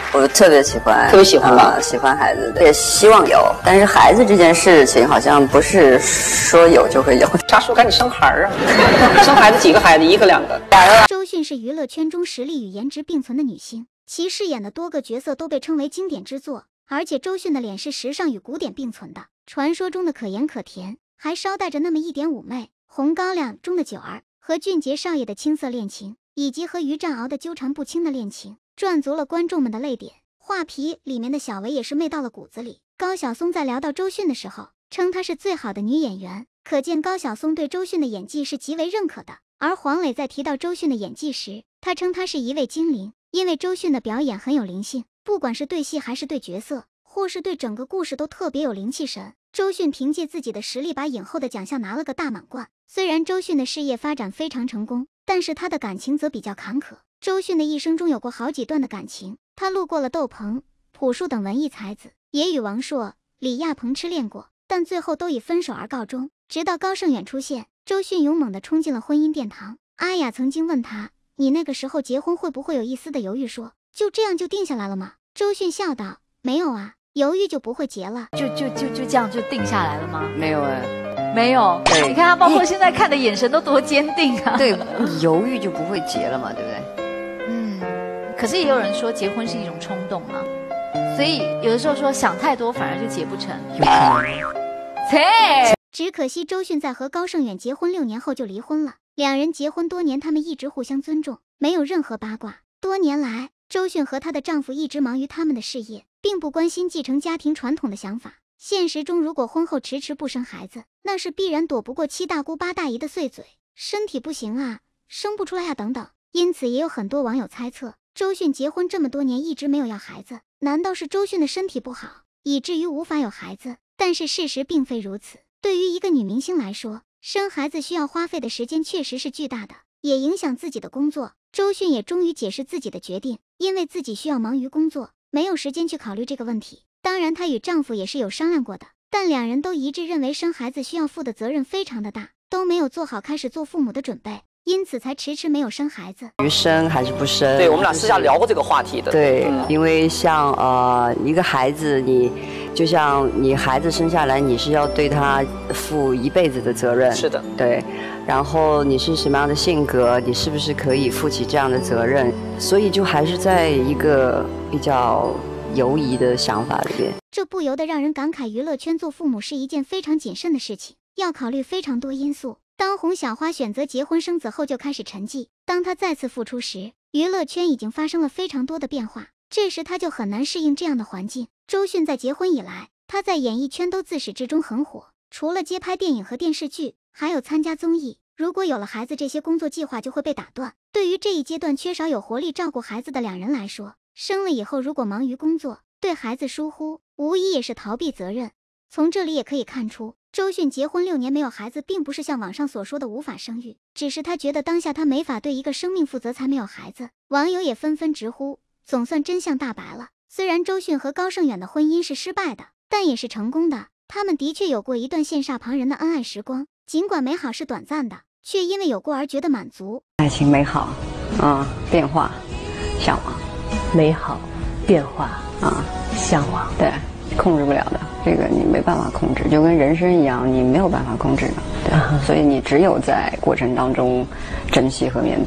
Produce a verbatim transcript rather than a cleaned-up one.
我特别喜欢， 特别喜欢吧、 呃，喜欢孩子的，也希望有。但是孩子这件事情好像不是说有就会有。 啥时候赶紧生孩儿啊？生孩子几个孩子？一个两个？ 周迅是娱乐圈中实力与颜值并存的女星，其饰演的多个角色都被称为经典之作。而且周迅的脸是时尚与古典并存的，传说中的可盐可甜，还捎带着那么一点妩媚。红高粱中的九儿和俊杰少爷的青涩恋情，以及和于占鳌的纠缠不清的恋情，赚足了观众们的泪点。画皮里面的小维也是媚到了骨子里。高晓松在聊到周迅的时候，称她是最好的女演员，可见高晓松对周迅的演技是极为认可的。而黄磊在提到周迅的演技时，他称她是一位精灵，因为周迅的表演很有灵性，不管是对戏还是对角色，或是对整个故事都特别有灵气神。周迅凭借自己的实力把影后的奖项拿了个大满贯。虽然周迅的事业发展非常成功，但是她的感情则比较坎坷。周迅的一生中有过好几段的感情，她路过了窦鹏、朴树等文艺才子，也与王朔、李亚鹏痴恋过，但最后都以分手而告终。直到高胜远出现，周迅勇猛地冲进了婚姻殿堂。阿雅曾经问他，你那个时候结婚会不会有一丝的犹豫，说就这样就定下来了吗？周迅笑道，没有啊，犹豫就不会结了。 就就就就这样就定下来了吗？ 没有哎， 没有。 对， 你看他包括现在看的眼神都多坚定啊。 对，犹豫就不会结了嘛，对不对？ 嗯，可是也有人说结婚是一种冲动啊，所以有的时候说想太多反而就结不成。 有可能。 切。 只可惜周迅在和高胜远结婚六年后就离婚了。两人结婚多年，他们一直互相尊重，没有任何八卦。多年来，周迅和她的丈夫一直忙于他们的事业，并不关心继承家庭传统的想法。现实中，如果婚后迟迟不生孩子，那是必然躲不过七大姑八大姨的碎嘴，身体不行啊，生不出来啊等等。因此也有很多网友猜测，周迅结婚这么多年一直没有要孩子，难道是周迅的身体不好，以至于无法有孩子？但是事实并非如此。对于一个女明星来说，生孩子需要花费的时间确实是巨大的，也影响自己的工作。周迅也终于解释自己的决定，因为自己需要忙于工作，没有时间去考虑这个问题。当然她与丈夫也是有商量过的，但两人都一致认为生孩子需要负的责任非常的大，都没有做好开始做父母的准备，因此才迟迟没有生孩子。 于生还是不生？ 对，我们俩私下聊过这个话题的。 对， 嗯、 因为像呃一个孩子，你就像你孩子生下来，你是要对他负一辈子的责任。 是的， 对。然后你是什么样的性格，你是不是可以负起这样的责任？所以就还是在一个比较犹疑的想法里边。 这不由得让人感慨，娱乐圈做父母是一件非常谨慎的事情，要考虑非常多因素。当红小花选择结婚生子后就开始沉寂，当她再次复出时，娱乐圈已经发生了非常多的变化，这时她就很难适应这样的环境。周迅在结婚以来，她在演艺圈都自始至终很火，除了接拍电影和电视剧，还有参加综艺。如果有了孩子，这些工作计划就会被打断。对于这一阶段缺少有活力照顾孩子的两人来说，生了以后如果忙于工作，对孩子疏忽，无疑也是逃避责任。从这里也可以看出，周迅结婚六年没有孩子，并不是像网上所说的无法生育，只是她觉得当下她没法对一个生命负责才没有孩子。网友也纷纷直呼，总算真相大白了。虽然周迅和高胜远的婚姻是失败的，但也是成功的。他们的确有过一段羡煞旁人的恩爱时光，尽管美好是短暂的，却因为有过而觉得满足。 爱情美好，啊、嗯，变化，向往， 美好，变化， 啊、 嗯，向往， 对，控制不了的，这个你没办法控制，就跟人生一样，你没有办法控制的，对，啊、所以你只有在过程当中珍惜和面对。